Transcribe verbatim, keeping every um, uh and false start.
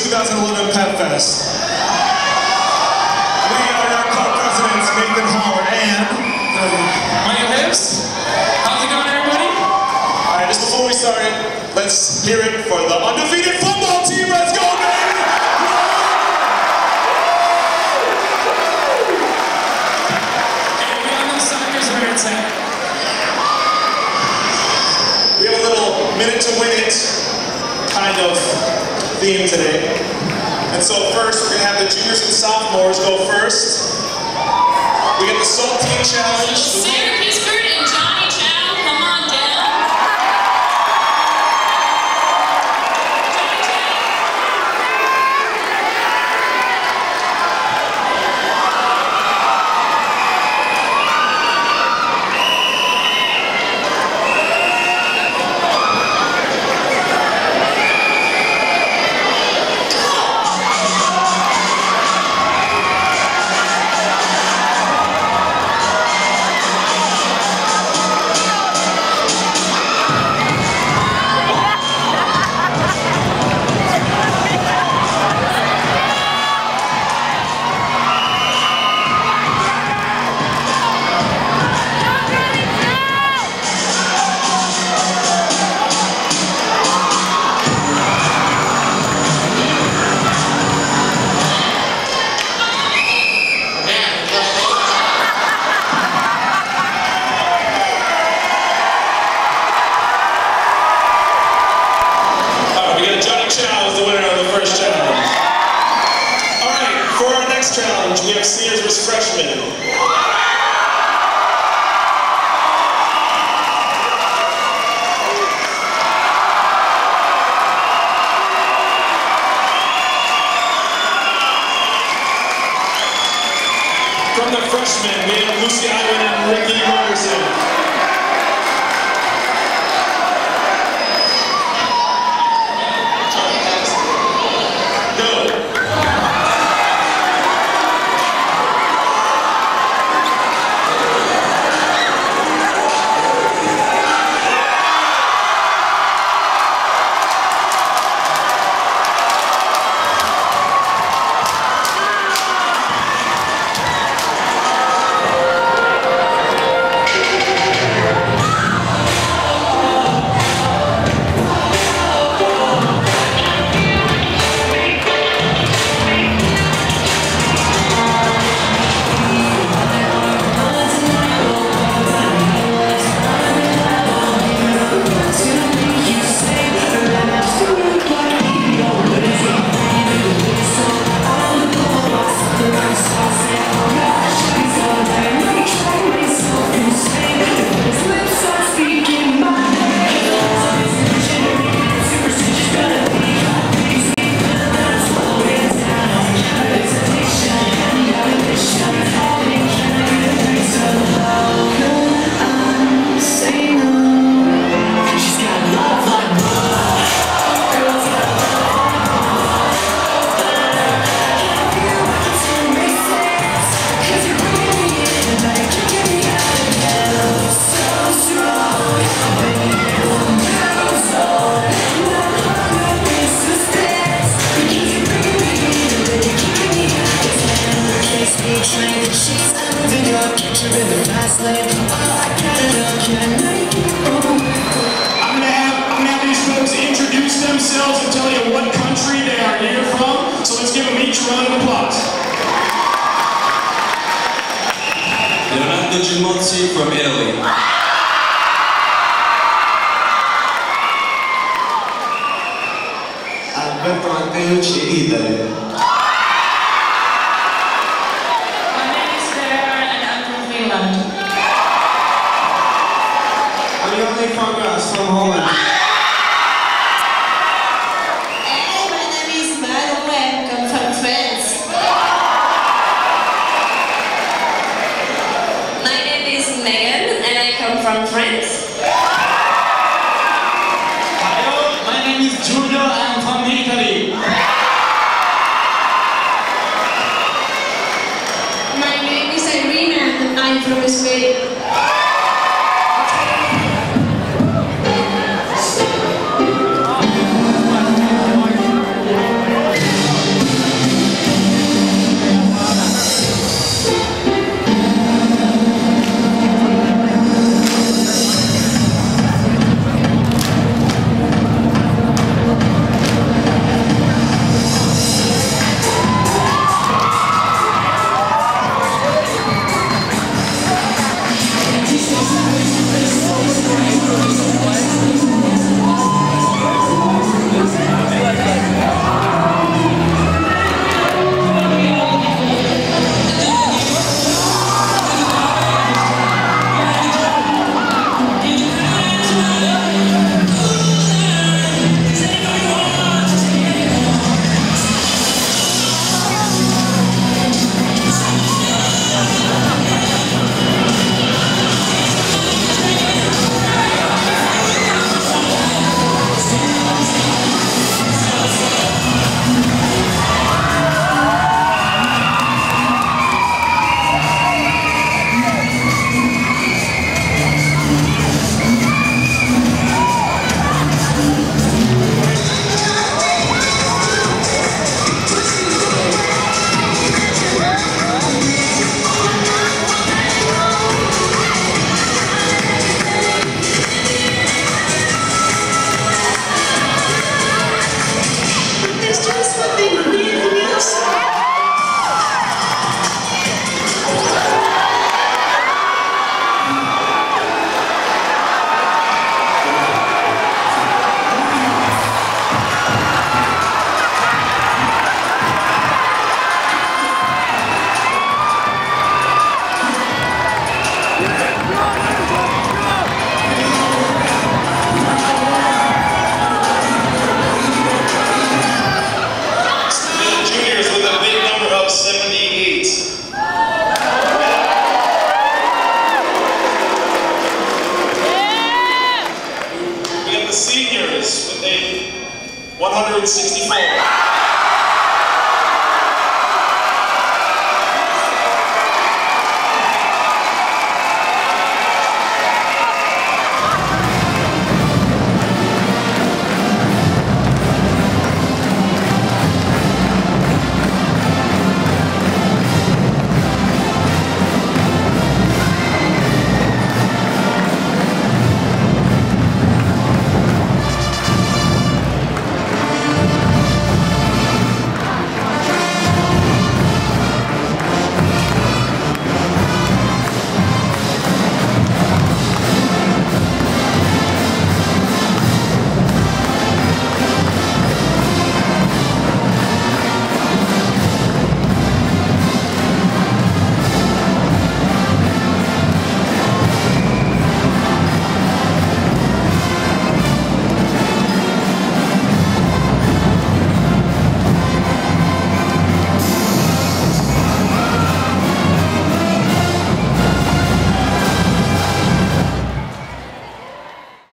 two thousand eleven Pepfest. We are our co-presidents, Nathan Howard and Michael Hibbs. How's it going, everybody? All right, just before we start, let's hear it for the undefeated football team. Let's go, baby! And we on those suckers where it's at. We have a little minute to win it kind of theme today. And so first, we're gonna have the juniors and sophomores go first. We get the Soul Team Challenge. Sarah Pittsburgh and Johnny Chow, come on down. Challenge, we have seniors versus freshmen. From the freshmen, we have Lucy Iwan and Ricky Morrison. Themselves and tell you what country they are here from. So let's give them each a round of applause. Leonardo Gimozzi from Italy. Alberto Anteucci, Italy. My name is Sarah and I'm from Finland. I'm Johnny Fargas from Holland. From France. Hello, my name is Giulio, I'm from Italy. with sixty